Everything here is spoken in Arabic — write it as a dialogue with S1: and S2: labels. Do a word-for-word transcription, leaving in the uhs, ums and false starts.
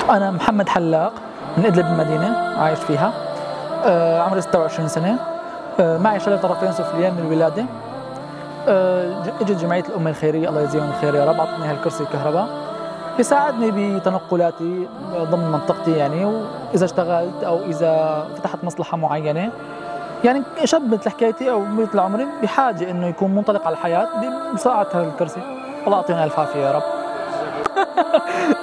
S1: أنا محمد حلاق من إدلب المدينة عايش فيها. آه عمري ستة وعشرين سنة. آه معي شلل طرفين سفليين من الولادة. آه اجت جمعية الأمة الخيرية الله يجزيهم الخير يا رب، أعطتني هالكرسي الكهرباء بيساعدني بتنقلاتي ضمن منطقتي يعني، وإذا اشتغلت أو إذا فتحت مصلحة معينة. يعني شاب مثل حكايتي أو مثل عمري بحاجة إنه يكون منطلق على الحياة بمساعدة هالكرسي. الله يعطينا الف عافية يا رب.